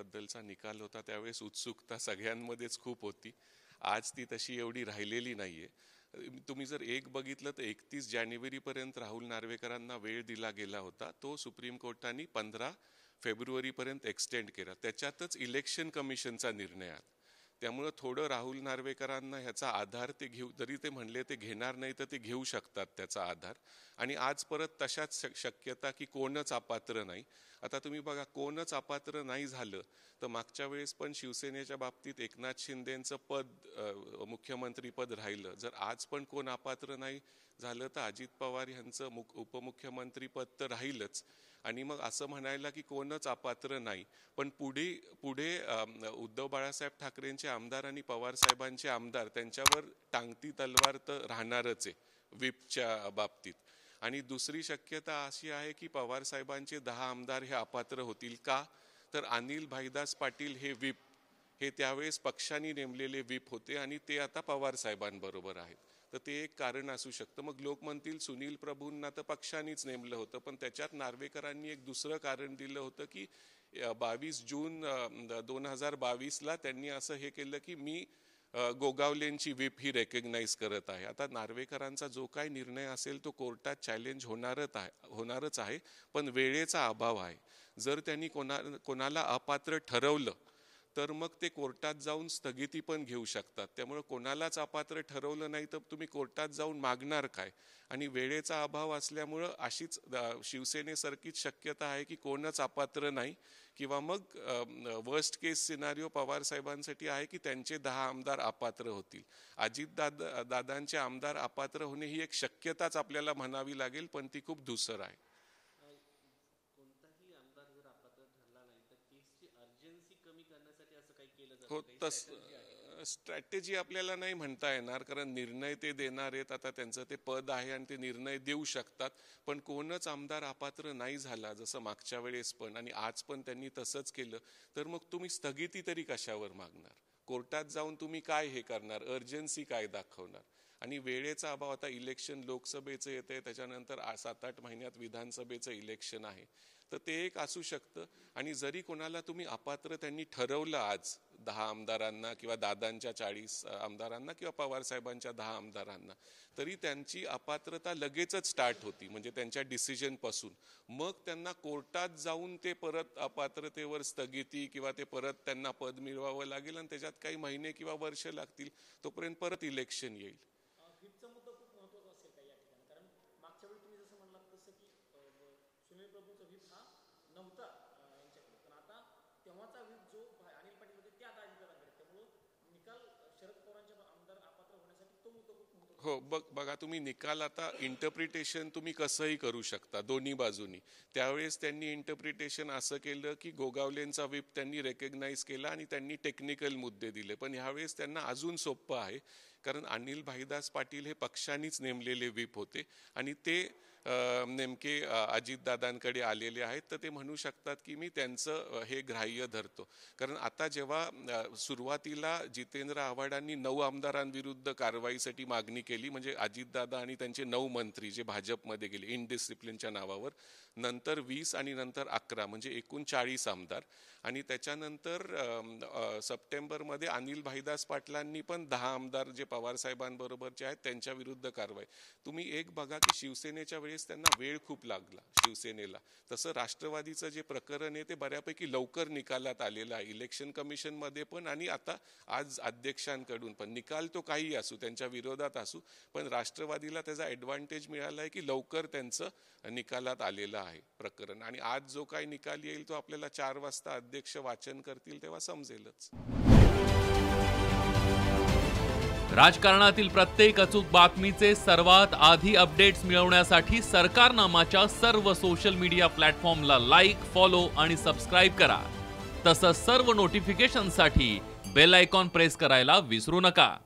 बद्दलचा निकाल होता त्यावेळेस उत्सुकता सगळ्यांमध्येच खूप होती. आज ती तशी एवढी राहिलेली नाहीये. तुम्ही जर एक बघितलं तर 31 जानेवारीपर्यंत राहुल नार्वेकरांना वेळ दिला गेला होता, तो सुप्रीम कोर्टाने 15 फेब्रुवारीपर्यंत एक्सटेंड केला. त्याच्यातच इलेक्शन कमिशनचा निर्णय आहे. त्यामुळे थोडं राहुल नार्वेकरांना ह्याचा आधार ते घेऊ, जरी ते म्हणले ते घेणार नाही तर ते घेऊ शकतात त्याचा आधार. आणि आज परत तशाच शक्यता की कोणच अपात्र नाही. आता तुम्ही बघा, कोणच अपात्र नाही झालं तर मागच्या वेळेस पण शिवसेनेच्या बाबतीत एकनाथ शिंदेचं पद मुख्यमंत्री पद राहिलं. जर आज पण कोण अपात्र नाही झालं तर अजित पवार यांचं उपमुख्यमंत्री पद तर राहीलच. आणि मग असं म्हणायला की कोणच अपात्र नाही, पण पुढे उद्धव बाळासाहेब ठाकरेंचे आमदार आणि पवार साहेबांचे आमदार त्यांच्यावर टांगती तलवार तर राहणारच आहे व्हिपच्या बाबतीत. आणि दुसरी शक्यता अशी आहे की पवार साहेबांचे 10 आमदार हे अपात्र होतील का, तर अनिल भाईदास पाटील हे व्हिप हे त्यावेळेस पक्षाने नेमलेले व्हिप होते आणि ते आता पवार साहेबांबरोबर आहेत. तर ते एक कारण असू शकतं. मग लोक म्हणतील सुनील प्रभूंना तर पक्षानेच नेमलं होतं, पण त्याच्यात नार्वेकरांनी एक दुसरं कारण दिलं होतं की 22 जून 2022ला त्यांनी असं हे केलं की मी गोगावलेंची व्हिप ही रेकग्नाइज करत आहे. आता नार्वेकरांचा जो काही निर्णय असेल तो कोर्टात चॅलेंज होणारच आहे, पण वेळेचा अभाव आहे. जर त्यांनी कोणाला अपात्र ठरवलं तर मग ते कोर्टात जाऊन स्थगिती पण घेऊ शकतात. त्यामुळे कोणालाच अपात्र ठरवलं नाही तर तुम्ही कोर्टात जाऊन मागणार काय. आणि वेळेचा अभाव असल्यामुळं अशीच शिवसेनेसारखीच शक्यता आहे की कोणच अपात्र नाही, किंवा मग वर्स्ट केस सिनारिओ पवार साहेबांसाठी आहे की त्यांचे 10 आमदार अपात्र होतील. अजित दादांचे आमदार अपात्र होणे ही एक शक्यताच आपल्याला म्हणावी लागेल, पण ती खूप धूसर आहे. हो, स्ट्रॅटेजी आपल्याला नाही म्हणता येणार, कारण निर्णय ते देणार आहेत. आता त्यांचं ते पद आहे आणि ते निर्णय देऊ शकतात. पण कोणच आमदार अपात्र नाही झाला जसं मागच्या वेळेस पण आणि आज पण त्यांनी तसंच केलं, तर मग तुम्ही स्थगिती तरी कशावर मागणार. कोर्टात जाऊन तुम्ही काय हे करणार, अर्जन्सी काय दाखवणार. आणि वेळेचा अभाव, आता इलेक्शन लोकसभेचं येते, त्याच्यानंतर 7-8 महिन्यात विधानसभेचं इलेक्शन आहे, तर ते एक असू शकतं. आणि जरी कोणाला तुम्ही अपात्र त्यांनी ठरवलं आज 10 आमदारांना किंवा दादांच्या 40 आमदारांना किंवा पवार साहेबांच्या 10 आमदारांना, तरी त्यांची अपात्रता लगेचच स्टार्ट होती, म्हणजे त्यांच्या डिसिजन पासून. मग त्यांना कोर्टात जाऊन ते परत अपात्रतेवर स्थगिती किंवा ते परत त्यांना पद मिळवावं लागेल आणि त्याच्यात काही महिने किंवा वर्ष लागतील. तोपर्यंत परत इलेक्शन येईल. हो, बघा तुम्ही निकाल, आता इंटरप्रिटेशन तुम्ही कसंही करू शकता दोन्ही बाजूनी. त्यावेळेस त्यांनी इंटरप्रिटेशन असं केलं की गोगावलेंचा व्हिप त्यांनी रेकग्नाइज केला आणि त्यांनी टेक्निकल मुद्दे दिले. पण ह्यावेळेस त्यांना अजून सोपं आहे, कारण अनिल भाईदास पाटील हे पक्षानेच नेमलेले व्हिप होते आणि ते नेमके अजितदादांकडे आलेले आहेत. तर ते म्हणू शकतात की मी त्यांचं हे ग्राह्य धरतो. कारण आता जेव्हा सुरुवातीला जितेंद्र आव्हाडांनी 9 आमदारांविरुद्ध कारवाईसाठी मागणी केली, म्हणजे अजितदादा आणि त्यांचे 9 मंत्री जे भाजपमध्ये गेले इनडिसिप्लिनच्या नावावर, नंतर 20 आणि नंतर 11, म्हणजे एकूण 40 आमदार. आणि त्याच्यानंतर सप्टेंबरमध्ये अनिल भाईदास पाटलांनी पण 10 आमदार जे पवार साहेबांबरोबरचे आहेत त्यांच्या विरुद्ध कारवाई. तुम्ही एक बघा की शिवसेनेच्या वेळेस त्यांना वेळ खूप लागला शिवसेनेला. तसं राष्ट्रवादीचं जे प्रकरण आहे ते बऱ्यापैकी लवकर निकालात आलेलं आहे, इलेक्शन कमिशनमध्ये पण आणि आता आज अध्यक्षांकडून पण. निकाल तो काही असू, त्यांच्या विरोधात असू, पण राष्ट्रवादीला त्याचा ॲडव्हान्टेज मिळाला आहे की लवकर त्यांचं निकालात आलेलं आहे प्रकरण. आणि आज जो काही निकाल येईल तो आपल्याला 4 वाजता अध्यक्ष वाचन करतील तेव्हा समजेलच. राजकारणातील प्रत्येक अचूक बातमीचे सर्वात आधी अपडेट्स मिळवण्यासाठी सरकारनामाच्या सर्व सोशल मीडिया प्लॅटफॉर्मला लाईक, फॉलो आणि सबस्क्राईब करा. तसंच सर्व नोटिफिकेशनसाठी बेल आयकॉन प्रेस करायला विसरू नका.